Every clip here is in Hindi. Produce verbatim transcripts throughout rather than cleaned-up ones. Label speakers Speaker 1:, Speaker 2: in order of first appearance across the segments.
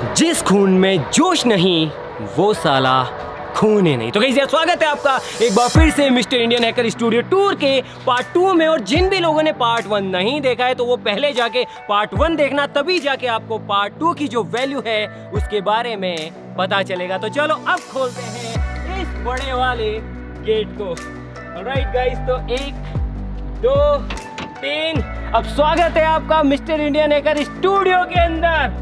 Speaker 1: जिस खून में जोश नहीं वो साला खून ही नहीं। तो गाइस स्वागत है आपका एक बार फिर से mister Indian hacker studio tour के पार्ट टू में। और जिन भी लोगों ने पार्ट वन नहीं देखा है तो वो पहले जाके पार्ट वन देखना, तभी जाके आपको पार्ट टू की जो वैल्यू है उसके बारे में पता चलेगा। तो चलो अब खोलते हैं इस बड़े वाले गेट को। ऑलराइट गाइस, तो एक दो तीन, अब स्वागत है आपका मिस्टर इंडियन हैकर स्टूडियो के अंदर।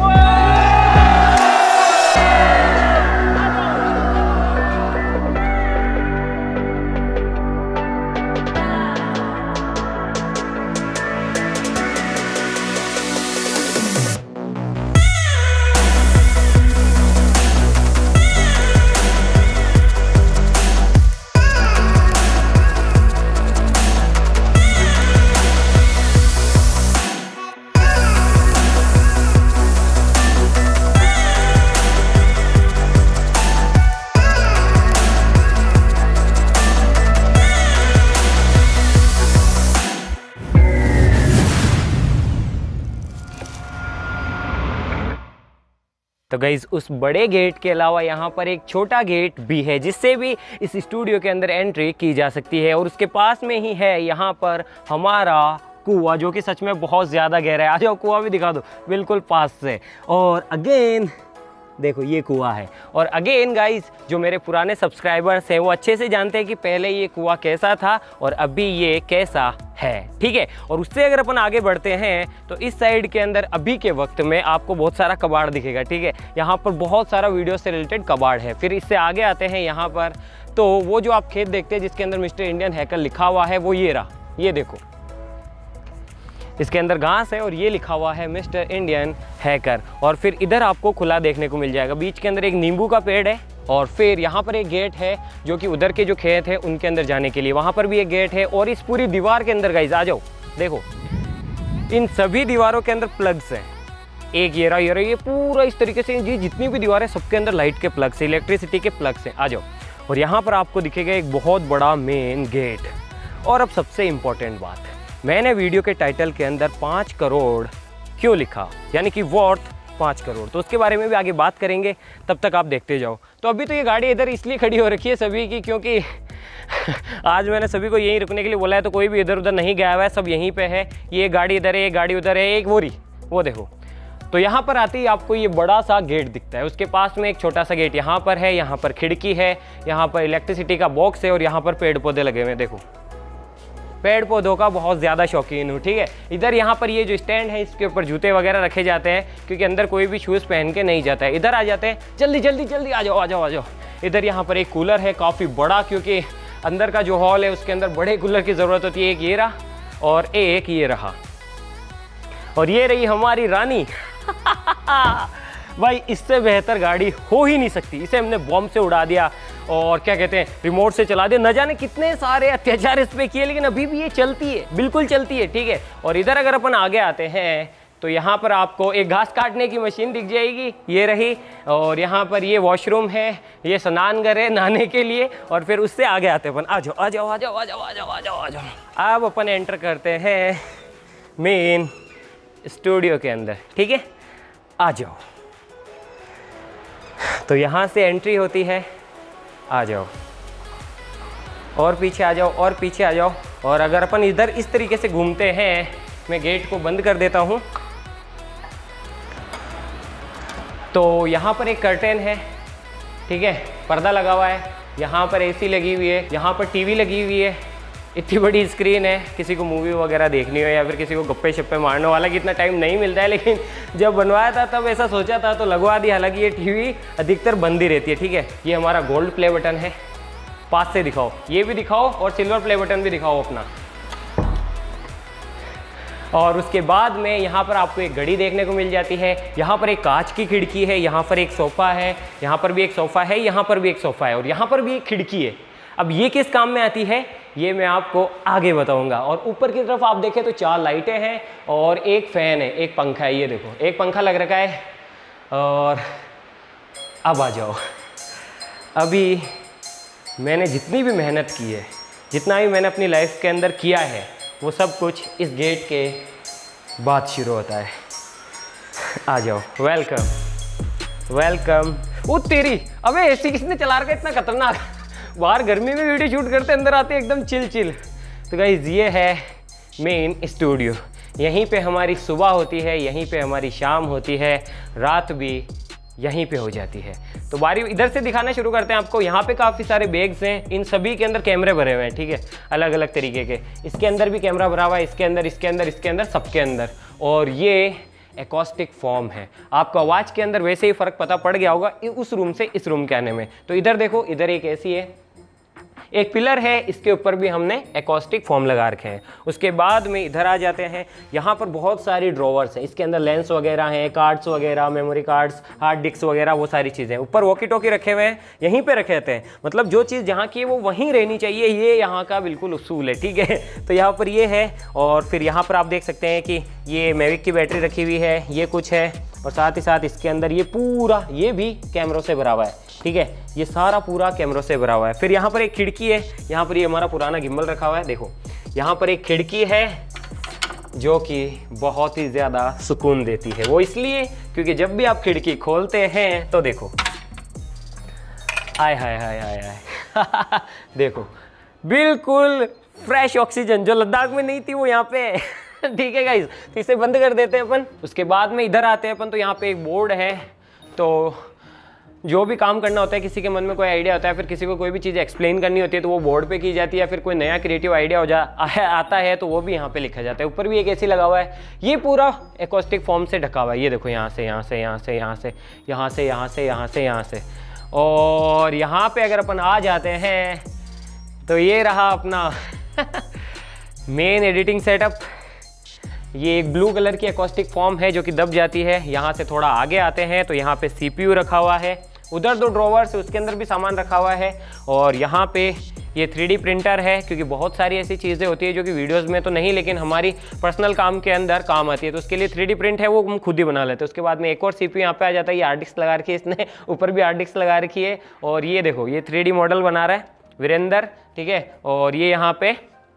Speaker 1: तो गाइज उस बड़े गेट के अलावा यहाँ पर एक छोटा गेट भी है जिससे भी इस स्टूडियो के अंदर एंट्री की जा सकती है। और उसके पास में ही है यहाँ पर हमारा कुआं, जो कि सच में बहुत ज़्यादा गहरा है। आ जाओ कुआं भी दिखा दो बिल्कुल पास से। और अगेन देखो ये कुआं है। और अगेन गाइज जो मेरे पुराने सब्सक्राइबर्स हैं वो अच्छे से जानते हैं कि पहले ये कुआं कैसा था और अभी ये कैसा है, ठीक है। और उससे अगर अपन आगे बढ़ते हैं तो इस साइड के अंदर अभी के वक्त में आपको बहुत सारा कबाड़ दिखेगा, ठीक है। यहाँ पर बहुत सारा वीडियो से रिलेटेड कबाड़ है। फिर इससे आगे आते हैं यहाँ पर, तो वो जो आप खेत देखते हैं जिसके अंदर मिस्टर इंडियन हैकर लिखा हुआ है वो ये रहा, ये देखो इसके अंदर घास है और ये लिखा हुआ है मिस्टर इंडियन हैकर। और फिर इधर आपको खुला देखने को मिल जाएगा। बीच के अंदर एक नींबू का पेड़ है और फिर यहाँ पर एक गेट है जो कि उधर के जो खेत है उनके अंदर जाने के लिए, वहाँ पर भी एक गेट है। और इस पूरी दीवार के अंदर गाइस आ जाओ, देखो इन सभी दीवारों के अंदर प्लग्स हैं। एक ये रहा ये रहा ये पूरा इस तरीके से ये जितनी भी दीवार है सबके अंदर लाइट के प्लग्स है, इलेक्ट्रिसिटी के प्लग्स हैं। आ जाओ। और यहाँ पर आपको दिखेगा एक बहुत बड़ा मेन गेट। और अब सबसे इम्पोर्टेंट बात, मैंने वीडियो के टाइटल के अंदर पाँच करोड़ क्यों लिखा, यानी कि वर्थ पाँच करोड़, तो उसके बारे में भी आगे बात करेंगे, तब तक आप देखते जाओ। तो अभी तो ये गाड़ी इधर इसलिए खड़ी हो रखी है सभी की, क्योंकि आज मैंने सभी को यहीं रुकने के लिए बोला है, तो कोई भी इधर उधर नहीं गया हुआ है, सब यहीं पे है। ये गाड़ी इधर है, ये गाड़ी उधर है, एक वोरी वो देखो। तो यहाँ पर आते ही आपको ये बड़ा सा गेट दिखता है, उसके पास में एक छोटा सा गेट यहाँ पर है, यहाँ पर खिड़की है, यहाँ पर इलेक्ट्रिसिटी का बॉक्स है और यहाँ पर पेड़ पौधे लगे हुए हैं। देखो पेड़ पौधों का बहुत ज़्यादा शौकीन हूँ, ठीक है। इधर यहाँ पर ये जो स्टैंड है इसके ऊपर जूते वगैरह रखे जाते हैं, क्योंकि अंदर कोई भी शूज़ पहन के नहीं जाता है। इधर आ जाते हैं, जल्दी जल्दी जल्दी आ जाओ आ जाओ आ जाओ। इधर यहाँ पर एक कूलर है काफ़ी बड़ा, क्योंकि अंदर का जो हॉल है उसके अंदर बड़े कूलर की ज़रूरत होती है। एक ये रहा और एक ये रहा। और ये रही हमारी रानी भाई इससे बेहतर गाड़ी हो ही नहीं सकती। इसे हमने बॉम्ब से उड़ा दिया और क्या कहते हैं रिमोट से चला दिया, न जाने कितने सारे अत्याचार इस पर किए, लेकिन अभी भी ये चलती है, बिल्कुल चलती है, ठीक है। और इधर अगर अपन आगे आते हैं तो यहाँ पर आपको एक घास काटने की मशीन दिख जाएगी, ये रही। और यहाँ पर ये वॉशरूम है, ये स्नान घर है नहाने के लिए। और फिर उससे आगे आते हैं अपन, आ जाओ आ जाओ आ जाओ आ जाओ आ जाओ आ जाओ आ जाओ। अब अपन एंटर करते हैं मेन स्टूडियो के अंदर, ठीक है। आ जाओ। तो यहाँ से एंट्री होती है, आ जाओ और पीछे आ जाओ और पीछे आ जाओ। और अगर अपन इधर इस तरीके से घूमते हैं, मैं गेट को बंद कर देता हूँ, तो यहाँ पर एक कर्टेन है, ठीक है, पर्दा लगा हुआ है। यहाँ पर एसी लगी हुई है, यहाँ पर टीवी लगी हुई है, इतनी बड़ी स्क्रीन है। किसी को मूवी वगैरह देखनी हो या फिर किसी को गप्पे शप्पे मारने वाला कि इतना टाइम नहीं मिलता है, लेकिन जब बनवाया था तब ऐसा सोचा था तो लगवा दी। हालांकि ये टीवी अधिकतर बंद ही रहती है, ठीक है। ये हमारा गोल्ड प्ले बटन है, पास से दिखाओ, ये भी दिखाओ और सिल्वर प्ले बटन भी दिखाओ अपना। और उसके बाद में यहाँ पर आपको एक घड़ी देखने को मिल जाती है। यहाँ पर एक कांच की खिड़की है, यहाँ पर एक सोफ़ा है, यहाँ पर भी एक सोफ़ा है, यहाँ पर भी एक सोफ़ा है और यहाँ पर भी एक खिड़की है। अब ये किस काम में आती है ये मैं आपको आगे बताऊंगा। और ऊपर की तरफ आप देखें तो चार लाइटें हैं और एक फ़ैन है, एक पंखा है, ये देखो एक पंखा लग रखा है। और अब आ जाओ, अभी मैंने जितनी भी मेहनत की है, जितना भी मैंने अपनी लाइफ के अंदर किया है, वो सब कुछ इस गेट के बाद शुरू होता है। आ जाओ, वेलकम। वेलकम। वो तेरी, अबे एसी किसने चला रखा है इतना खतरनाक? बाहर गर्मी में वीडियो शूट करते, अंदर आते एकदम चिल चिल। तो गाइस ये है मेन स्टूडियो। यहीं पे हमारी सुबह होती है, यहीं पे हमारी शाम होती है, रात भी यहीं पे हो जाती है। तो बारी इधर से दिखाना शुरू करते हैं आपको। यहाँ पे काफ़ी सारे बैग्स हैं, इन सभी के अंदर कैमरे भरे हुए हैं, ठीक है, अलग अलग तरीके के। इसके अंदर भी कैमरा भरा हुआ है, इसके अंदर, इसके अंदर, इसके अंदर, सबके अंदर। और ये एकॉस्टिक फॉर्म है। आपको आवाज़ के अंदर वैसे ही फ़र्क पता पड़ गया होगा उस रूम से इस रूम के आने में। तो इधर देखो, इधर एक एसी है, एक पिलर है, इसके ऊपर भी हमने एकॉस्टिक फॉर्म लगा रखे हैं। उसके बाद में इधर आ जाते हैं, यहाँ पर बहुत सारी ड्रॉवर्स हैं, इसके अंदर लेंस वगैरह हैं, कार्ड्स वगैरह, मेमोरी कार्ड्स, हार्ड डिस्क वगैरह, वो सारी चीज़ें। ऊपर वॉकी टॉकी रखे हुए हैं, यहीं पे रखे रहते हैं, मतलब जो चीज़ जहाँ की है वो वहीं रहनी चाहिए, ये यहाँ का बिल्कुल उसूल है, ठीक है। तो यहाँ पर ये है, और फिर यहाँ पर आप देख सकते हैं कि ये मैविक की बैटरी रखी हुई है, ये कुछ है, और साथ ही साथ इसके अंदर ये पूरा, ये भी कैमरों से भरा हुआ है, ठीक है, ये सारा पूरा कैमरों से भरा हुआ है। फिर यहाँ पर एक खिड़की है, यहाँ पर ये हमारा पुराना गिम्बल रखा हुआ है, देखो यहाँ पर एक खिड़की है जो कि बहुत ही ज़्यादा सुकून देती है। वो इसलिए क्योंकि जब भी आप खिड़की खोलते हैं तो देखो, आय हाय हाय हाय हाय देखो बिल्कुल फ्रेश ऑक्सीजन जो लद्दाख में नहीं थी वो यहाँ पे ठीक है गाइस। तो इसे बंद कर देते हैं अपन। उसके बाद में इधर आते हैं अपन, तो यहाँ पे एक बोर्ड है। तो जो भी काम करना होता है, किसी के मन में कोई आइडिया होता है, फिर किसी को कोई भी चीज़ एक्सप्लेन करनी होती है तो वो बोर्ड पे की जाती है, फिर कोई नया क्रिएटिव आइडिया हो जा आता है तो वो भी यहाँ पे लिखा जाता है। ऊपर भी एक एसी लगा हुआ है, ये पूरा एकॉस्टिक फॉर्म से ढका हुआ है। ये देखो यहाँ से यहाँ से यहाँ से यहाँ से यहाँ से यहाँ से यहाँ से यहाँ से और यहाँ पे अगर अपन आ जाते हैं तो ये रहा अपना मेन एडिटिंग सेटअप। ये एक ब्लू कलर की एकॉस्टिक फॉर्म है जो कि दब जाती है। यहाँ से थोड़ा आगे आते हैं तो यहाँ पे सीपीयू रखा हुआ है, उधर दो ड्रॉवर्स, उसके अंदर भी सामान रखा हुआ है। और यहाँ पे ये थ्री डी प्रिंटर है, क्योंकि बहुत सारी ऐसी चीज़ें होती है जो कि वीडियोस में तो नहीं लेकिन हमारी पर्सनल काम के अंदर काम आती है, तो उसके लिए थ्री डी प्रिंट है, वो हम खुद ही बना लेते हैं। उसके बाद में एक और सीपीयू यहाँ पे आ जाता है, ये हार्ड डिस्क लगा रखी है इसने, ऊपर भी हार्ड डिस्क लगा रखी है। और ये देखो, ये थ्री डी मॉडल बना रहा है वीरेंद्र, ठीक है। और ये यहाँ पे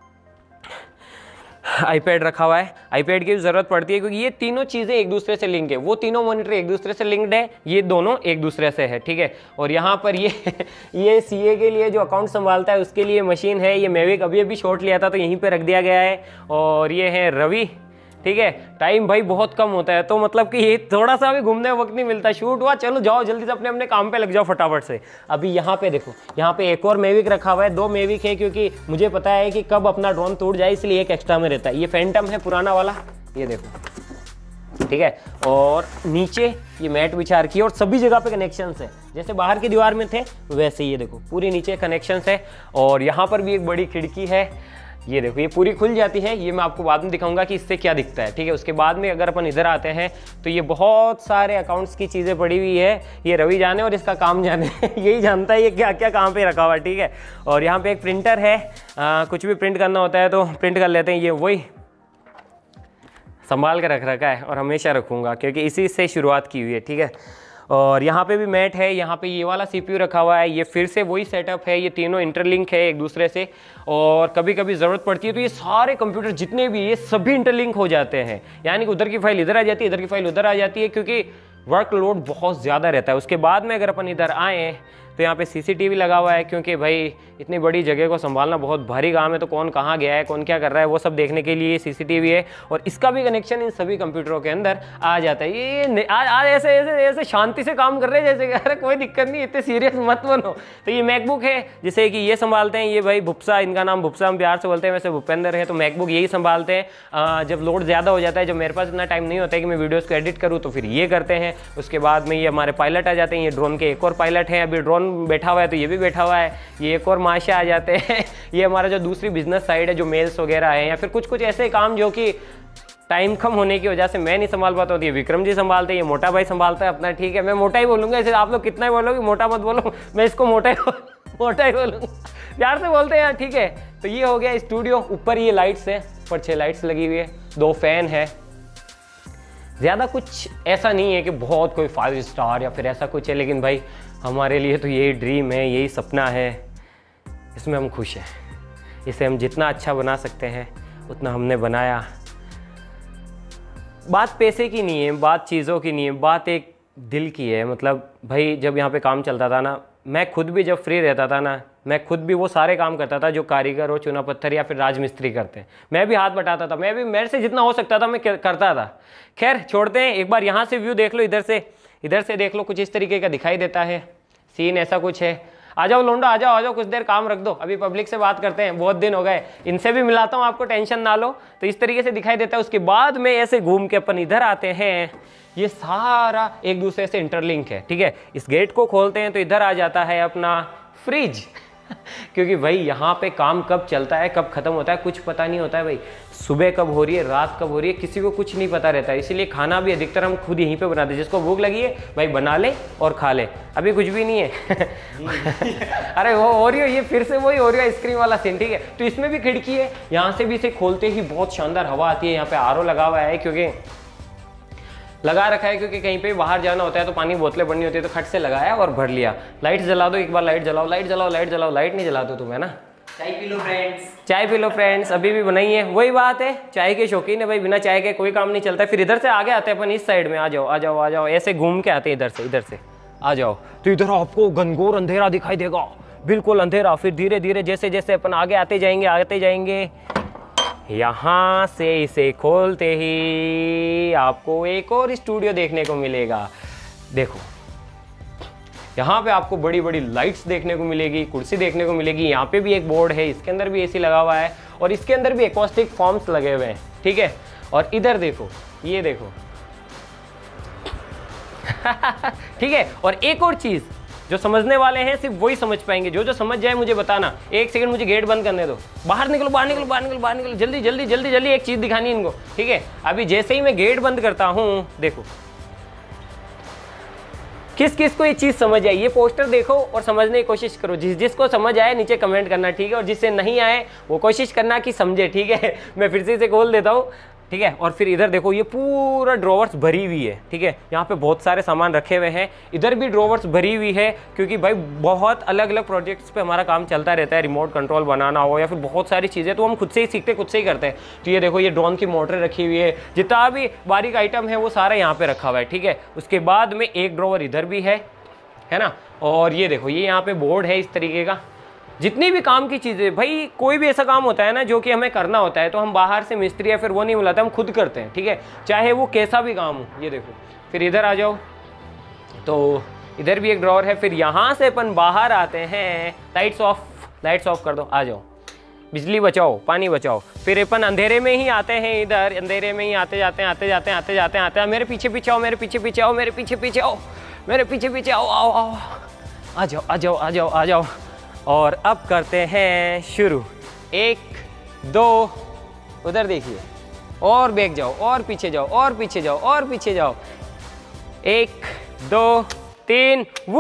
Speaker 1: आईपैड रखा हुआ है। आईपैड की ज़रूरत पड़ती है क्योंकि ये तीनों चीज़ें एक दूसरे से लिंक है, वो तीनों मॉनिटर एक दूसरे से लिंक्ड है, ये दोनों एक दूसरे से है, ठीक है। और यहाँ पर ये ये सीए के लिए जो अकाउंट संभालता है उसके लिए मशीन है, ये मैविक अभी अभी शॉट लिया था तो यहीं पे रख दिया गया है। और ये है रवि, ठीक है। टाइम भाई बहुत कम होता है, तो मतलब कि ये थोड़ा सा भी घूमने का वक्त नहीं मिलता। शूट हुआ, चलो जाओ जल्दी से अपने अपने काम पे लग जाओ फटाफट से। अभी यहाँ पे देखो, यहाँ पे एक और मैविक रखा हुआ है, दो मैविक है क्योंकि मुझे पता है कि कब अपना ड्रोन टूट जाए, इसलिए एक एक्स्ट्रा में रहता है। ये फैंटम है पुराना वाला, ये देखो, ठीक है। और नीचे ये मैट बिछा रखी है और सभी जगह पे कनेक्शंस है, जैसे बाहर की दीवार में थे वैसे ये देखो पूरी नीचे कनेक्शंस है। और यहाँ पर भी एक बड़ी खिड़की है, ये देखो ये पूरी खुल जाती है, ये मैं आपको बाद में दिखाऊंगा कि इससे क्या दिखता है, ठीक है। उसके बाद में अगर अपन इधर आते हैं तो ये बहुत सारे अकाउंट्स की चीज़ें पड़ी हुई है, ये रवि जाने और इसका काम जाने यही जानता है ये क्या क्या कहाँ पे रखा हुआ है, ठीक है। और यहाँ पे एक प्रिंटर है, आ, कुछ भी प्रिंट करना होता है तो प्रिंट कर लेते हैं। ये वही संभाल कर रख रखा है और हमेशा रखूँगा क्योंकि इसी से शुरुआत की हुई है, ठीक है। और यहाँ पे भी मैट है, यहाँ पे ये वाला सीपीयू रखा हुआ है, ये फिर से वही सेटअप है, ये तीनों इंटरलिंक है एक दूसरे से। और कभी कभी ज़रूरत पड़ती है तो ये सारे कंप्यूटर जितने भी ये सभी इंटरलिंक हो जाते हैं, यानी कि उधर की फाइल इधर आ जाती है, इधर की फाइल उधर आ जाती है, क्योंकि वर्कलोड बहुत ज़्यादा रहता है। उसके बाद में अगर अपन इधर आएँ तो यहाँ पे सीसीटीवी लगा हुआ है, क्योंकि भाई इतनी बड़ी जगह को संभालना बहुत भारी काम है, तो कौन कहाँ गया है, कौन क्या कर रहा है, वो सब देखने के लिए सीसीटीवी है। और इसका भी कनेक्शन इन सभी कंप्यूटरों के अंदर आ जाता है। ये आज आज ऐसे ऐसे ऐसे शांति से काम कर रहे हैं जैसे अरे कोई दिक्कत नहीं, इतने सीरियस मत बनो। तो ये मैकबुक है जिसे कि ये संभालते हैं, ये भाई भुप्सा, इनका नाम भुप्सा हम प्यार से बोलते हैं, वैसे भूपेंद्र है, तो मैकबुक यही संभालते हैं। जब लोड ज़्यादा हो जाता है, जब मेरे पास इतना टाइम नहीं होता है कि मैं वीडियोज़ को एडिट करूँ, तो फिर ये करते हैं। उसके बाद में ये हमारे पायलट आ जाते हैं, ये ड्रोन के एक और पायलट हैं, अभी ड्रोन बैठा हुआ है तो ये भी बैठा हुआ है, ये एक और माशा आ जाते हैं। ये हमारा जो दूसरी बिजनेस साइड है, जो मेल्स वगैरह है, या फिर कुछ कुछ ऐसे काम जो कि टाइम कम होने की वजह से मैं नहीं संभाल पाता हूँ, ये विक्रम जी संभालते हैं, ये मोटा भाई संभालता है अपना, ठीक है। मैं मोटा ही बोलूँगा, ऐसे आप लोग कितना ही बोलोगे, मोटा मत बोलो, मैं इसको मोटा ही मोटा ही बोलूँगा, प्यार से बोलते हैं, ठीक है। तो ये हो गया स्टूडियो। ऊपर ये लाइट्स है, ऊपर छः लाइट्स लगी हुई है, दो फैन है। ज़्यादा कुछ ऐसा नहीं है कि बहुत कोई फाइव स्टार या फिर ऐसा कुछ है, लेकिन भाई हमारे लिए तो यही ड्रीम है, यही सपना है, इसमें हम खुश हैं। इसे हम जितना अच्छा बना सकते हैं उतना हमने बनाया। बात पैसे की नहीं है, बात चीज़ों की नहीं है, बात एक दिल की है। मतलब भाई जब यहाँ पे काम चलता था ना, मैं खुद भी जब फ्री रहता था ना, मैं खुद भी वो सारे काम करता था जो कारीगर हो, चूना पत्थर या फिर राजमिस्त्री करते हैं। मैं भी हाथ बटाता था, मैं भी, मेरे से जितना हो सकता था मैं करता था। खैर छोड़ते हैं, एक बार यहाँ से व्यू देख लो, इधर से इधर से देख लो, कुछ इस तरीके का दिखाई देता है सीन, ऐसा कुछ है। आ जाओ लोंडा, आ जाओ आ जाओ, कुछ देर काम रख दो, अभी पब्लिक से बात करते हैं, बहुत दिन हो गए, इनसे भी मिलाता हूँ आपको, टेंशन ना लो। तो इस तरीके से दिखाई देता है। उसके बाद में ऐसे घूम के अपन इधर आते हैं, ये सारा एक दूसरे से इंटरलिंक है, ठीक है। इस गेट को खोलते हैं तो इधर आ जाता है अपना फ्रिज क्योंकि भाई यहाँ पे काम कब चलता है कब खत्म होता है कुछ पता नहीं होता है भाई। सुबह कब हो रही है, रात कब हो रही है, किसी को कुछ नहीं पता रहता है। इसीलिए खाना भी अधिकतर हम खुद यहीं पे बनाते हैं। जिसको भूख लगी है भाई बना ले और खा ले। अभी कुछ भी नहीं है अरे वो हो रही है, ये फिर से वही हो रही है आइसक्रीम वाला सीन, ठीक है। तो इसमें भी खिड़की है, यहाँ से भी इसे खोलते ही बहुत शानदार हवा आती है। यहाँ पे आर ओ लगा हुआ है, क्योंकि लगा रखा है, क्योंकि कहीं पे बाहर जाना होता है तो पानी बोतलें भरनी होती है, तो खट से लगाया और भर लिया। लाइट जला दो एक बार, लाइट जलाओ लाइट जलाओ लाइट जलाओ, लाइट नहीं जलाते तुम है ना।
Speaker 2: चाय पी लो फ्रेंड्स,
Speaker 1: चाय पी लो फ्रेंड्स, अभी भी बनाई है। वही बात है, चाय के शौकीन है भाई, बिना चाय के कोई काम नहीं चलता। फिर इधर से आगे आते हैं अपन, इस साइड में आ जाओ आ जाओ आ जाओ, ऐसे घूम के आते हैं इधर से, इधर से आ जाओ तो इधर आपको घनघोर अंधेरा दिखाई देगा, बिल्कुल अंधेरा। फिर धीरे धीरे जैसे जैसे अपन आगे आते जाएंगे आते जाएंगे, यहाँ से इसे खोलते ही आपको एक और स्टूडियो देखने को मिलेगा। देखो यहाँ पे आपको बड़ी बड़ी लाइट्स देखने को मिलेगी, कुर्सी देखने को मिलेगी। यहाँ पे भी एक बोर्ड है, इसके अंदर भी एसी लगा हुआ है और इसके अंदर भी एकॉस्टिक फॉर्म्स लगे हुए हैं, ठीक है। और इधर देखो, ये देखो ठीक है। और एक और चीज़ जो समझने वाले हैं सिर्फ वही समझ पाएंगे, जो जो समझ जाए मुझे बताना। एक सेकंड मुझे गेट बंद करने दो, बाहर निकलो बाहर निकलो बाहर निकलो बाहर निकलो, जल्दी जल्दी जल्दी जल्दी, एक चीज़ दिखानी है इनको, ठीक है। अभी जैसे ही मैं गेट बंद करता हूँ, देखो किस किस को ये चीज़ समझ आई, ये पोस्टर देखो और समझने की कोशिश करो। जिस जिसको समझ आए नीचे कमेंट करना, ठीक है। और जिससे नहीं आए वो कोशिश करना कि समझे, ठीक है। मैं फिर से इसे खोल देता हूँ, ठीक है। और फिर इधर देखो, ये पूरा ड्रॉवर्स भरी हुई है, ठीक है। यहाँ पे बहुत सारे सामान रखे हुए हैं, इधर भी ड्रॉवर्स भरी हुई है, क्योंकि भाई बहुत अलग अलग प्रोजेक्ट्स पे हमारा काम चलता रहता है। रिमोट कंट्रोल बनाना हो या फिर बहुत सारी चीज़ें, तो हम खुद से ही सीखते खुद से ही करते हैं। तो ये देखो, ये ड्रोन की मोटर रखी हुई है, जितना भी बारीक आइटम है वो सारा यहाँ पे रखा हुआ है, ठीक है। उसके बाद में एक ड्रॉवर इधर भी है है ना। और ये देखो, ये यहाँ पे बोर्ड है इस तरीके का। जितनी भी काम की चीज़ें, भाई कोई भी ऐसा काम होता है ना जो कि हमें करना होता है, तो हम बाहर से मिस्त्री या फिर वो नहीं बुलाते, हम खुद करते हैं, ठीक है। चाहे वो कैसा भी काम हो। ये देखो, फिर इधर आ जाओ तो इधर भी एक ड्रॉवर है। फिर यहाँ से अपन बाहर आते हैं, लाइट्स ऑफ लाइट्स ऑफ कर दो, आ जाओ, बिजली बचाओ पानी बचाओ। फिर अपन अंधेरे में ही आते हैं, इधर अंधेरे में ही आते जाते हैं आते जाते हैं आते जाते हैं आते हैं। मेरे पीछे पीछे आओ, मेरे पीछे पीछे आओ, मेरे पीछे पीछे आओ, मेरे पीछे पीछे आओ आओ आओ, आ जाओ आ जाओ आ जाओ आ जाओ। और अब करते हैं शुरू। एक दो, उधर देखिए, और बैक जाओ और पीछे जाओ और पीछे जाओ और पीछे जाओ। एक दो तीन, वो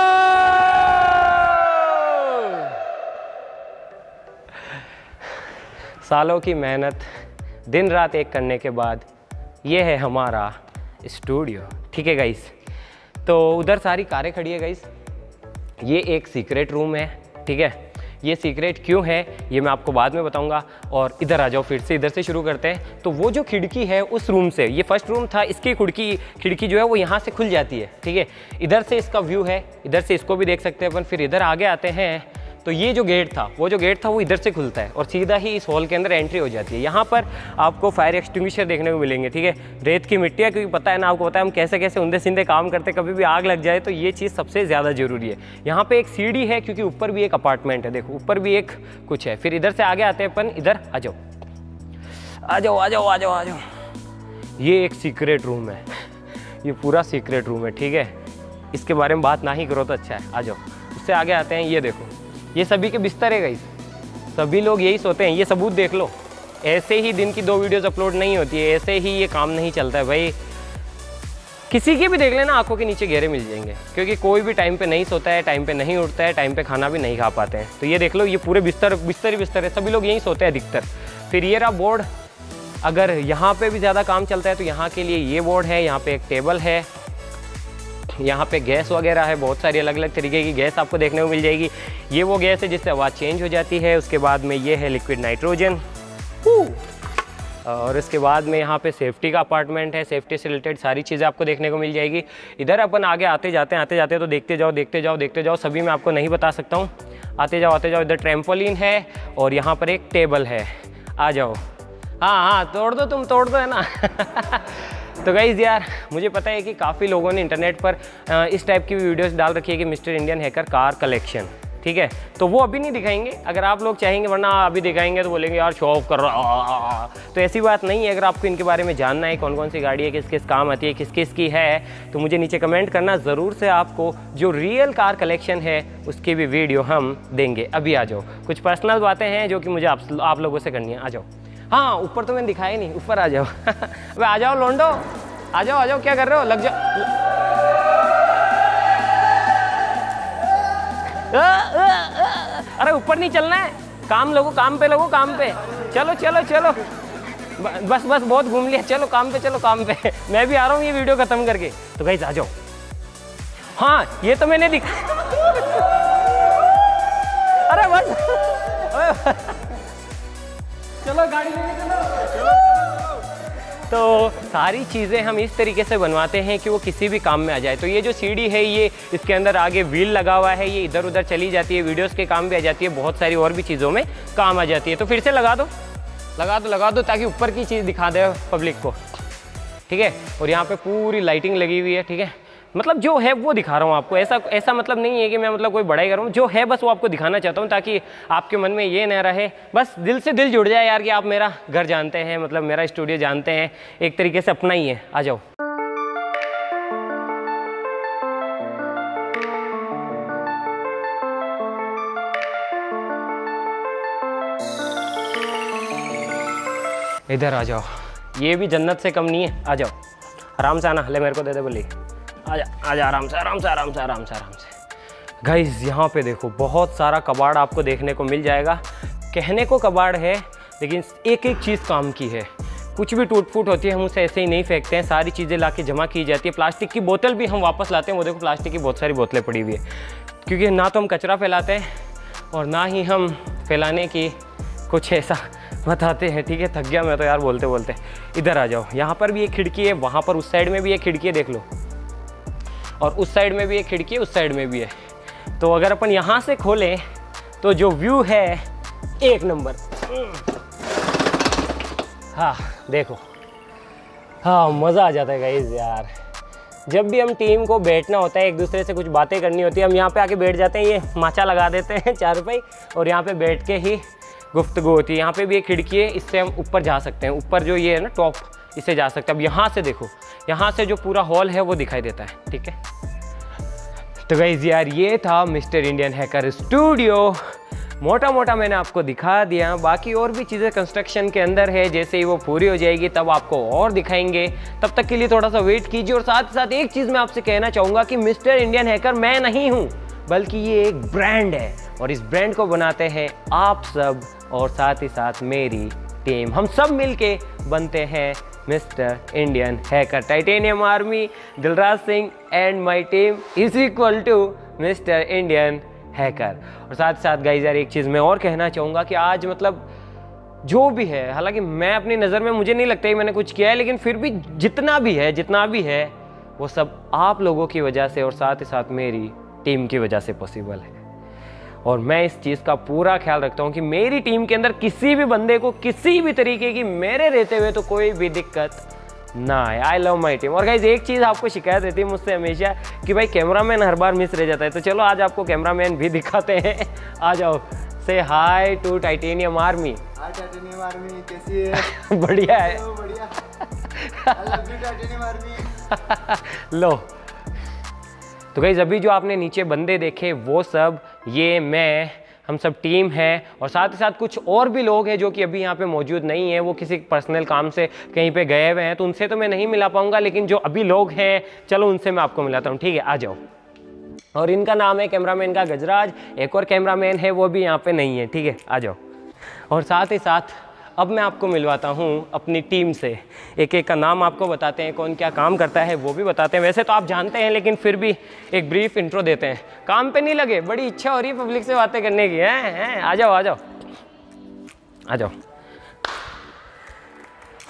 Speaker 1: सालों की मेहनत दिन रात एक करने के बाद ये है हमारा स्टूडियो, ठीक है गाइस। तो उधर सारी कारें खड़ी है गाइस, ये एक सीक्रेट रूम है, ठीक है। ये सीक्रेट क्यों है ये मैं आपको बाद में बताऊंगा। और इधर आ जाओ, फिर से इधर से शुरू करते हैं। तो वो जो खिड़की है उस रूम से, ये फर्स्ट रूम था, इसकी खिड़की खिड़की जो है वो यहाँ से खुल जाती है, ठीक है। इधर से इसका व्यू है, इधर से इसको भी देख सकते हैं अपन। फिर इधर आगे आते हैं तो ये जो गेट था वो जो गेट था वो इधर से खुलता है और सीधा ही इस हॉल के अंदर एंट्री हो जाती है। यहाँ पर आपको फायर एक्सटिंग्विशर देखने को मिलेंगे, ठीक है। रेत की मिट्टी है, क्योंकि पता है ना, आपको पता है हम कैसे कैसे उंधे सीधे काम करते, कभी भी आग लग जाए तो ये चीज़ सबसे ज़्यादा जरूरी है। यहाँ पे एक सीढ़ी है, क्योंकि ऊपर भी एक अपार्टमेंट है, देखो ऊपर भी एक कुछ है। फिर इधर से आगे आते हैं अपन, इधर आ जाओ आ जाओ आ जाओ आ जाओ आ जाओ। ये एक सीक्रेट रूम है, ये पूरा सीक्रेट रूम है, ठीक है। इसके बारे में बात ना ही करो तो अच्छा है, आ जाओ। उससे आगे आते हैं, ये देखो, ये सभी के बिस्तर है गाइस, सभी लोग यही सोते हैं। ये सबूत देख लो, ऐसे ही दिन की दो वीडियोस अपलोड नहीं होती है, ऐसे ही ये काम नहीं चलता है भाई। किसी के भी देख लेना, आंखों के नीचे घेरे मिल जाएंगे, क्योंकि कोई भी टाइम पे नहीं सोता है, टाइम पे नहीं उठता है, टाइम पे खाना भी नहीं खा पाते हैं। तो ये देख लो, ये पूरे बिस्तर बिस्तर ही बिस्तर है, सभी लोग यहीं सोते हैं अधिकतर। फिर ये रहा बोर्ड, अगर यहाँ पे भी ज़्यादा काम चलता है तो यहाँ के लिए ये बोर्ड है। यहाँ पे एक टेबल है, यहाँ पे गैस वगैरह है, बहुत सारी अलग अलग तरीके की गैस आपको देखने को मिल जाएगी। ये वो गैस है जिससे आवाज़ चेंज हो जाती है। उसके बाद में ये है लिक्विड नाइट्रोजन। और इसके बाद में यहाँ पे सेफ्टी का अपार्टमेंट है, सेफ्टी से रिलेटेड सारी चीज़ें आपको देखने को मिल जाएगी। इधर अपन आगे आते जाते हैं आते जाते हैं तो देखते जाओ देखते जाओ देखते जाओ, सभी मैं आपको नहीं बता सकता हूँ। आते जाओ आते जाओ, इधर ट्रैम्पोलिन है और यहाँ पर एक टेबल है, आ जाओ। हाँ हाँ तोड़ दो, तुम तोड़ दो, है ना। तो गाइज़ यार मुझे पता है कि काफ़ी लोगों ने इंटरनेट पर इस टाइप की वीडियोस डाल रखी है कि mister Indian hacker car collection, ठीक है, तो वो अभी नहीं दिखाएंगे अगर आप लोग चाहेंगे, वरना अभी दिखाएंगे तो बोलेंगे यार शो ऑफ कर रहा। तो ऐसी बात नहीं है। अगर आपको इनके बारे में जानना है, कौन कौन सी गाड़ी है, किस किस काम आती है, किस किस की है, तो मुझे नीचे कमेंट करना ज़रूर से। आपको जो रियल कार कलेक्शन है उसकी भी वीडियो हम देंगे। अभी आ जाओ, कुछ पर्सनल बातें हैं जो कि मुझे आप, आप लोगों से करनी है। आ जाओ। हाँ ऊपर तो मैंने दिखाया नहीं, ऊपर आ जाओ। अबे आ जाओ लोंडो, आ जाओ आ जाओ, क्या कर रहे हो, लग जाओ। अरे ऊपर नहीं चलना है, काम लोगो, काम पे लोगो, काम पे। चलो चलो चलो, बस बस बहुत घूम लिया, चलो काम पे, चलो काम पे। मैं भी आ रहा हूँ ये वीडियो खत्म करके। तो गाइस आ जाओ। हाँ ये तो मैंने दिखा। अरे बस चलो गाड़ी लेके चलो। तो सारी चीज़ें हम इस तरीके से बनवाते हैं कि वो किसी भी काम में आ जाए। तो ये जो सीढ़ी है, ये इसके अंदर आगे व्हील लगा हुआ है, ये इधर उधर चली जाती है, वीडियोस के काम भी आ जाती है, बहुत सारी और भी चीज़ों में काम आ जाती है। तो फिर से लगा दो लगा दो लगा दो ताकि ऊपर की चीज़ दिखा दे पब्लिक को, ठीक है। और यहाँ पे पूरी लाइटिंग लगी हुई है, ठीक है, मतलब जो है वो दिखा रहा हूँ आपको। ऐसा ऐसा मतलब नहीं है कि मैं मतलब कोई बड़ाई कर रहा हूँ, जो है बस वो आपको दिखाना चाहता हूँ ताकि आपके मन में ये न रहे, बस दिल से दिल जुड़ जाए यार कि आप मेरा घर जानते हैं, मतलब मेरा स्टूडियो जानते हैं, एक तरीके से अपना ही है। आ जाओ। इधर आ जाओ, ये भी जन्नत से कम नहीं है। आ जाओ आराम से आना, ले मेरे को दे दे बोली। आजा आजा आराम से आराम से आराम से आराम से आराम से। गाइस यहाँ पे देखो बहुत सारा कबाड़ आपको देखने को मिल जाएगा। कहने को कबाड़ है लेकिन एक एक चीज़ काम की है। कुछ भी टूट फूट होती है हम उसे ऐसे ही नहीं फेंकते हैं, सारी चीज़ें लाके जमा की जाती है। प्लास्टिक की बोतल भी हम वापस लाते हैं, वो देखो प्लास्टिक की बहुत सारी बोतलें पड़ी हुई है, क्योंकि ना तो हम कचरा फैलाते हैं और ना ही हम फैलाने की कुछ ऐसा बताते हैं, ठीक है। थक गया मैं तो यार बोलते बोलते। इधर आ जाओ, यहाँ पर भी एक खिड़की है, वहाँ पर उस साइड में भी एक खिड़की है, देख लो, और उस साइड में भी एक खिड़की है, उस साइड में भी है। तो अगर अपन यहाँ से खोलें तो जो व्यू है एक नंबर। हाँ देखो, हाँ मज़ा आ जाता है गाइस यार। जब भी हम टीम को बैठना होता है, एक दूसरे से कुछ बातें करनी होती है, हम यहाँ पे आके बैठ जाते हैं, ये माचा लगा देते हैं चार रुपये, और यहाँ पे बैठ के ही गुफ्तगू होती है। यहाँ पे भी एक खिड़की है, इससे हम ऊपर जा सकते हैं, ऊपर जो ये है ना टॉप, इससे जा सकते हैं। अब यहाँ से देखो, यहाँ से जो पूरा हॉल है वो दिखाई देता है, ठीक है। तो गाइस यार ये था मिस्टर इंडियन हैकर स्टूडियो। मोटा मोटा मैंने आपको दिखा दिया, बाकी और भी चीज़ें कंस्ट्रक्शन के अंदर है, जैसे ही वो पूरी हो जाएगी तब आपको और दिखाएंगे। तब तक के लिए थोड़ा सा वेट कीजिए। और साथ ही साथ एक चीज़ मैं आपसे कहना चाहूँगा कि मिस्टर इंडियन हैकर मैं नहीं हूँ, बल्कि ये एक ब्रांड है, और इस ब्रांड को बनाते हैं आप सब, और साथ ही साथ मेरी टीम। हम सब मिलके बनते हैं mister Indian hacker. Titanium army, Dilraj Singh and my team is equal to mister Indian hacker. और साथ साथ गाइस यार एक चीज़ मैं और कहना चाहूँगा कि आज मतलब जो भी है, हालांकि मैं अपनी नज़र में मुझे नहीं लगता कि मैंने कुछ किया है, लेकिन फिर भी जितना भी है जितना भी है वो सब आप लोगों की वजह से और साथ ही साथ मेरी टीम की वजह से पॉसिबल है। और मैं इस चीज़ का पूरा ख्याल रखता हूँ कि मेरी टीम के अंदर किसी भी बंदे को किसी भी तरीके की मेरे रहते हुए तो कोई भी दिक्कत ना है। I love my team. और गाइस एक चीज़ आपको शिकायत रहती है मुझसे हमेशा कि भाई कैमरामैन हर बार मिस रह जाता है, तो चलो आज आपको कैमरामैन भी दिखाते हैं। आ जाओ, से hi to titanium army.
Speaker 2: Hi titanium army, कैसी है?
Speaker 1: बढ़िया है,
Speaker 2: बढ़िया। I love you titanium army.
Speaker 1: लो तो गाइस अभी जो आपने नीचे बंदे देखे वो सब ये मैं, हम सब टीम है, और साथ ही साथ कुछ और भी लोग हैं जो कि अभी यहाँ पे मौजूद नहीं है, वो किसी पर्सनल काम से कहीं पे गए हुए हैं, तो उनसे तो मैं नहीं मिला पाऊंगा, लेकिन जो अभी लोग हैं चलो उनसे मैं आपको मिलाता हूँ, ठीक है। आ जाओ। और इनका नाम है कैमरामैन का गजराज, एक और कैमरामैन है वो भी यहाँ पे नहीं है, ठीक है। आ जाओ। और साथ ही साथ अब मैं आपको मिलवाता हूँ अपनी टीम से, एक एक का नाम आपको बताते हैं, कौन क्या काम करता है वो भी बताते हैं। वैसे तो आप जानते हैं लेकिन फिर भी एक ब्रीफ इंट्रो देते हैं। काम पे नहीं लगे, बड़ी इच्छा हो रही है पब्लिक से बातें करने की, है, है? आ जाओ आ जाओ आ जाओ।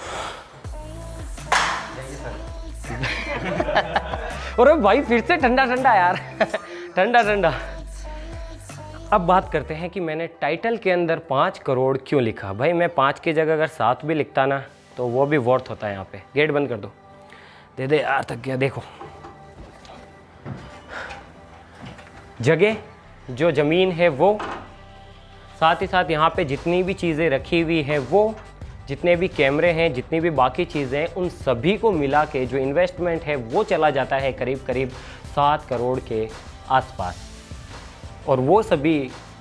Speaker 1: और भाई फिर से ठंडा ठंडा यार ठंडा ठंडा। अब बात करते हैं कि मैंने टाइटल के अंदर पाँच करोड़ क्यों लिखा। भाई मैं पाँच की जगह अगर सात भी लिखता ना तो वो भी वर्थ होता है। यहाँ पे गेट बंद कर दो, दे दे यार तक गया। देखो जगह जो ज़मीन है वो, साथ ही साथ यहाँ पे जितनी भी चीज़ें रखी हुई हैं वो, जितने भी कैमरे हैं, जितनी भी बाकी चीज़ें हैं, उन सभी को मिला के जो इन्वेस्टमेंट है वो चला जाता है करीब करीब सात करोड़ के आसपास। और वो सभी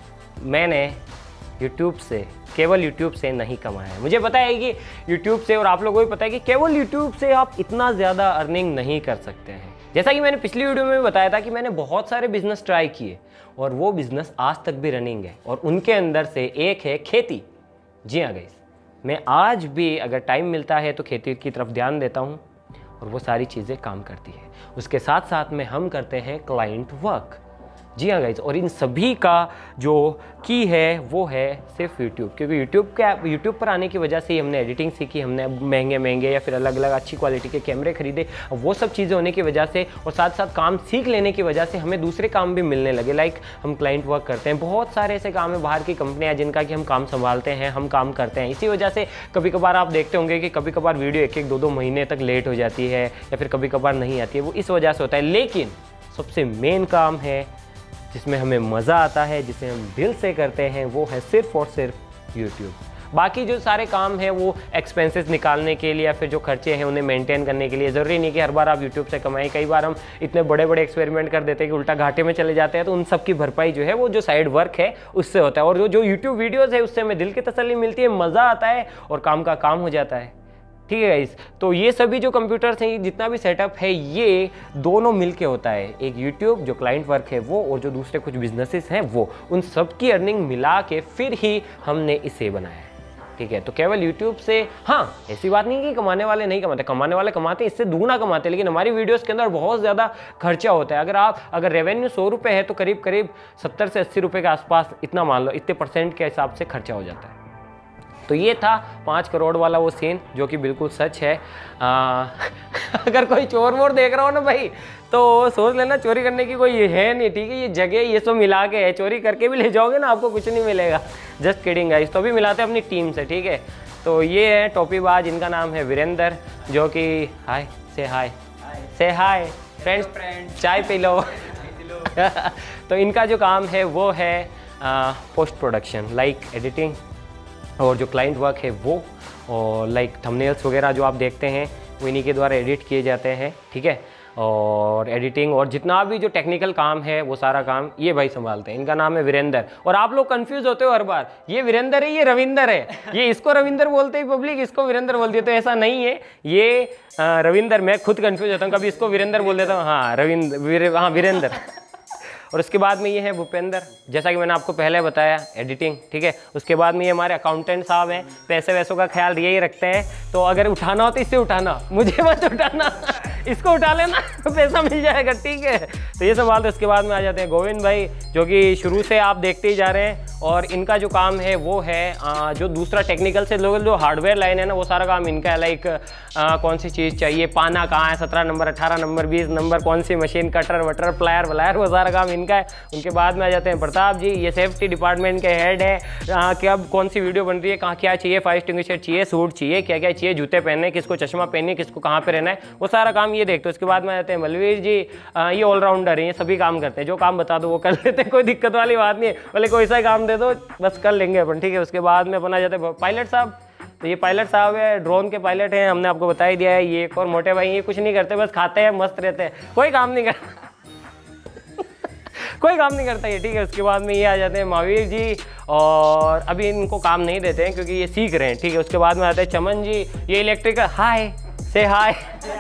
Speaker 1: मैंने यूट्यूब से, केवल यूट्यूब से नहीं कमाया है। मुझे पता है कि यूट्यूब से, और आप लोगों को भी पता है कि केवल यूट्यूब से आप इतना ज़्यादा अर्निंग नहीं कर सकते हैं। जैसा कि मैंने पिछली वीडियो में भी बताया था कि मैंने बहुत सारे बिजनेस ट्राई किए और वो बिज़नेस आज तक भी रनिंग है, और उनके अंदर से एक है खेती। जी हाँ गाइस, मैं आज भी अगर टाइम मिलता है तो खेती की तरफ ध्यान देता हूँ और वो सारी चीज़ें काम करती है। उसके साथ साथ में हम करते हैं क्लाइंट वर्क। जी हाँ गाइज, और इन सभी का जो की है वो है सिर्फ यूट्यूब, क्योंकि यूट्यूब के यूट्यूब पर आने की वजह से ही हमने एडिटिंग सीखी, हमने महंगे महंगे या फिर अलग अलग अच्छी क्वालिटी के कैमरे खरीदे। वो सब चीज़ें होने की वजह से और साथ साथ काम सीख लेने की वजह से हमें दूसरे काम भी मिलने लगे। लाइक हम क्लाइंट वर्क करते हैं, बहुत सारे ऐसे काम है बाहर की कंपनियाँ जिनका कि हम काम संभालते हैं, हम काम करते हैं। इसी वजह से कभी कभार आप देखते होंगे कि कभी कभार वीडियो एक एक दो दो महीने तक लेट हो जाती है या फिर कभी कभार नहीं आती है, वो इस वजह से होता है। लेकिन सबसे मेन काम है जिसमें हमें मज़ा आता है, जिसे हम दिल से करते हैं, वो है सिर्फ और सिर्फ यूट्यूब। बाकी जो सारे काम हैं वो एक्सपेंसेस निकालने के लिए या फिर जो खर्चे हैं उन्हें मेंटेन करने के लिए। ज़रूरी नहीं कि हर बार आप यूट्यूब से कमाएं। कई बार हम इतने बड़े बड़े एक्सपेरिमेंट कर देते हैं कि उल्टा घाटे में चले जाते हैं, तो उन सब की भरपाई जो है वो जो साइड वर्क है उससे होता है। और जो जो यूट्यूब वीडियोज़ है उससे हमें दिल की तसल्ली मिलती है, मज़ा आता है और काम का काम हो जाता है। ठीक है गाइस, तो ये सभी जो कंप्यूटर्स हैं, जितना भी सेटअप है, ये दोनों मिलके होता है। एक यूट्यूब जो क्लाइंट वर्क है वो, और जो दूसरे कुछ बिजनेसेस हैं वो, उन सब की अर्निंग मिला के फिर ही हमने इसे बनाया है। ठीक है, तो केवल यूट्यूब से, हाँ ऐसी बात नहीं कि कमाने वाले नहीं कमाते, कमाने वाले कमाते, इससे दूना कमाते, लेकिन हमारी वीडियोस के अंदर बहुत ज़्यादा खर्चा होता है। अगर आप अगर रेवेन्यू सौ रुपये है तो करीब करीब सत्तर से अस्सी रुपये के आसपास, इतना मान लो, इतने परसेंट के हिसाब से खर्चा हो जाता है। तो ये था पाँच करोड़ वाला वो सीन जो कि बिल्कुल सच है। आ, अगर कोई चोर वोर देख रहा हो ना भाई, तो सोच लेना चोरी करने की कोई है नहीं। ठीक है, ये जगह ये सब मिला के है, चोरी करके भी ले जाओगे ना आपको कुछ नहीं मिलेगा। Just kidding guys. तो अभी मिलाते हैं अपनी टीम से। ठीक है, तो ये है टोपीबाज, इनका नाम है वीरेंद्र, जो कि हाय से हाय से हाय फ्रेंड्स, चाय पी लो। तो इनका जो काम है वो है पोस्ट प्रोडक्शन, लाइक एडिटिंग, और जो क्लाइंट वर्क है वो, और लाइक थंबनेल्स वगैरह जो आप देखते हैं वो इन्हीं के द्वारा एडिट किए जाते हैं। ठीक है, और एडिटिंग और जितना भी जो टेक्निकल काम है वो सारा काम ये भाई संभालते हैं। इनका नाम है वीरेंद्र। और आप लोग कंफ्यूज होते हो हर बार, ये वीरेंद्र है ये रविंदर है, ये इसको रविंदर बोलते ही पब्लिक, इसको वीरेंद्र बोलती है। तो ऐसा नहीं है, ये रविंदर, मैं खुद कंफ्यूज होता हूँ, कभी इसको वीरेंद्र बोल देता हूँ। हाँ रविंद्र, वीर, हाँ वीरेंद्र। और उसके बाद में ये है भूपेंद्र, जैसा कि मैंने आपको पहले बताया, एडिटिंग। ठीक है, उसके बाद में ये हमारे अकाउंटेंट साहब हैं, पैसे वैसों का ख्याल यही रखते हैं। तो अगर उठाना हो तो इससे उठाना, मुझे मत उठाना, इसको उठा लेना तो पैसा मिल जाएगा। ठीक है, तो ये सवाल। तो इसके बाद में आ जाते हैं गोविंद भाई, जो कि शुरू से आप देखते ही जा रहे हैं, और इनका जो काम है वो है आ, जो दूसरा टेक्निकल से लोग जो हार्डवेयर लाइन है ना, वो सारा काम इनका है। लाइक कौन सी चीज़ चाहिए, पाना कहाँ है, सत्रह नंबर, अठारह नंबर, बीस नंबर, कौन सी मशीन, कटर वटर, प्लायर वलायर, वो सारा काम इनका है। उनके बाद में आ जाते हैं प्रताप जी, ये सेफ्टी डिपार्टमेंट के हेड है, कि अब कौन सी वीडियो बन रही है, कहाँ क्या चाहिए, फायर एक्सटिंग्विशर चाहिए, सूट चाहिए, क्या क्या चाहिए, जूते पहनने, किसको चश्मा पहनने, किसको कहाँ पे रहना है, वो सारा काम ये देखते हैं। उसके बाद में आ जाते हैं बलवीर जी, ये ऑलराउंडर है, ये सभी काम करते हैं, जो काम बता दो वो कर लेते हैं, कोई दिक्कत वाली बात नहीं है, बोले कोई सा काम दे दो बस कर लेंगे अपन। ठीक है, उसके बाद में अपन आ जाते हैं पायलट साहब। तो ये पायलट साहब है, ड्रोन के पायलट हैं, हमने आपको बता ही दिया है। ये एक और मोटे भाई, ये कुछ नहीं करते, बस खाते हैं, मस्त रहते हैं, कोई काम नहीं करता कोई काम नहीं करता ये। ठीक है, उसके बाद में ये आ जाते हैं महावीर जी, और अभी इनको काम नहीं देते हैं क्योंकि ये सीख रहे हैं। ठीक है, उसके बाद में आते हैं चमन जी, ये इलेक्ट्रिकल, हाय से हाय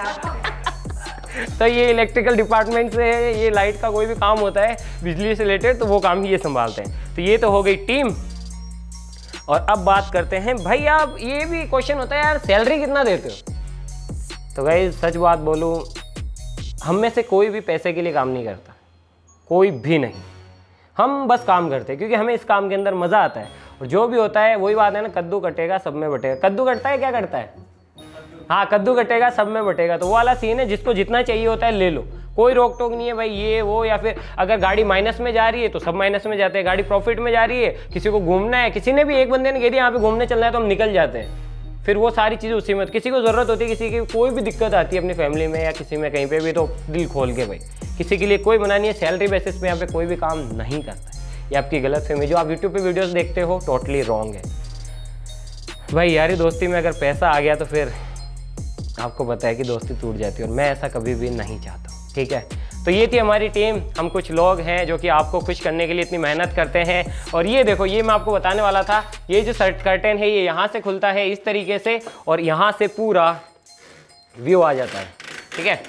Speaker 1: तो ये इलेक्ट्रिकल डिपार्टमेंट से है, ये लाइट का कोई भी काम होता है बिजली से रिलेटेड तो वो काम ये संभालते हैं। तो ये तो हो गई टीम। और अब बात करते हैं भाई, आप ये भी क्वेश्चन होता है यार, सैलरी कितना देते हो? तो भाई सच बात बोलूँ, हम में से कोई भी पैसे के लिए काम नहीं करता, कोई भी नहीं। हम बस काम करते हैं क्योंकि हमें इस काम के अंदर मज़ा आता है। और जो भी होता है वही बात है ना, कद्दू कटेगा सब में बटेगा। कद्दू कटता है क्या करता है? हाँ कद्दू कटेगा सब में बटेगा, तो वो वाला सीन है, जिसको जितना चाहिए होता है ले लो, कोई रोक टोक नहीं है भाई ये वो। या फिर अगर गाड़ी माइनस में जा रही है तो सब माइनस में जाते हैं, गाड़ी प्रॉफिट में जा रही है, किसी को घूमना है, किसी ने भी एक बंदे ने कह दिया यहाँ पे घूमने चलना है तो हम निकल जाते हैं, फिर वो सारी चीज़ें उसी में। किसी को ज़रूरत होती है, किसी की कोई भी दिक्कत आती है अपनी फैमिली में या किसी में कहीं पे भी, तो दिल खोल के भाई, किसी के लिए कोई मना नहीं है। सैलरी बेसिस पे यहाँ पे कोई भी काम नहीं करता है, ये आपकी गलत फहमी। जो आप यूट्यूब पे वीडियोस देखते हो टोटली रॉन्ग है भाई। यारी दोस्ती में अगर पैसा आ गया तो फिर आपको पता है कि दोस्ती टूट जाती है, और मैं ऐसा कभी भी नहीं चाहता हूँ, ठीक है। तो ये थी हमारी टीम, हम कुछ लोग हैं जो कि आपको खुश करने के लिए इतनी मेहनत करते हैं। और ये देखो, ये मैं आपको बताने वाला था, ये जो शर्ट कर्टेन है ये यहाँ से खुलता है इस तरीके से, और यहाँ से पूरा व्यू आ जाता है, ठीक है।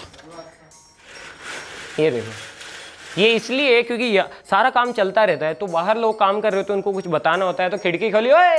Speaker 1: ये देखो, ये इसलिए क्योंकि सारा काम चलता रहता है, तो बाहर लोग काम कर रहे हो तो उनको कुछ बताना होता है, तो खिड़की खोली ओए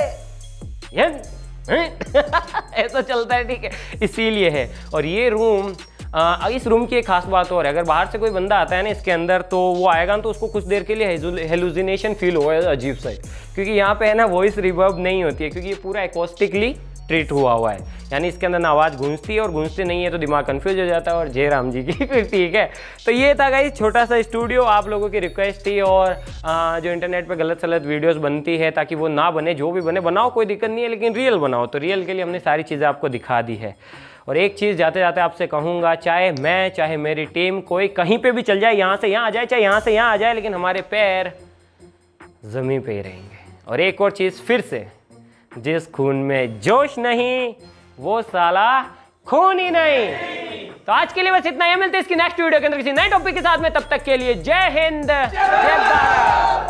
Speaker 1: ऐसा चलता है, ठीक है, इसीलिए है। और ये रूम आ, इस रूम की एक खास बात और है, अगर बाहर से कोई बंदा आता है ना इसके अंदर, तो वो आएगा ना तो उसको कुछ देर के लिए हेलुसिनेशन फील होगा अजीब सा, क्योंकि यहाँ पे है ना वॉइस रिवर्ब नहीं होती है, क्योंकि ये पूरा एकॉस्टिकली ट्रीट हुआ हुआ है, यानी इसके अंदर ना आवाज़ गूंजती है, और गूंजती नहीं है तो दिमाग कंफ्यूज हो जाता है, और जय राम जी की फिर ठीक है। तो ये था गाइस छोटा सा स्टूडियो, आप लोगों की रिक्वेस्ट थी, और आ, जो इंटरनेट पे गलत सलत वीडियोस बनती है ताकि वो ना बने, जो भी बने बनाओ कोई दिक्कत नहीं है, लेकिन रियल बनाओ। तो रियल के लिए हमने सारी चीज़ें आपको दिखा दी है। और एक चीज़ जाते जाते आपसे कहूँगा, चाहे मैं चाहे मेरी टीम कोई कहीं पे भी चल जाए, यहाँ से यहाँ आ जाए, चाहे यहाँ से यहाँ आ जाए, लेकिन हमारे पैर ज़मीन पे ही रहेंगे। और एक और चीज़ फिर से, जिस खून में जोश नहीं वो साला खून ही नहीं। तो आज के लिए बस इतना ही, मिलते हैं इसकी नेक्स्ट वीडियो के अंदर किसी नए टॉपिक के साथ में, तब तक के लिए जय हिंद जय भारत।